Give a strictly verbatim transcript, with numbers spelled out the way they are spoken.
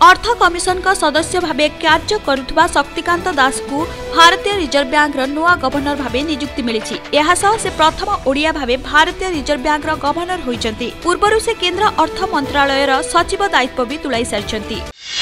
अर्थ commission का सदस्य भावे कार्य करुवा शक्तिकांत दास को भारतीय रिजर्व बैंक नुआ गवर्नर भावे नियुक्ति मिली। से प्रथम ओडिया भावे भारतीय रिजर्व बैंक गवर्नर होइचंती। पूर्वरु से केंद्र अर्थ मंत्रालय सचिव दायित्व भी तुलाई सारिचंती।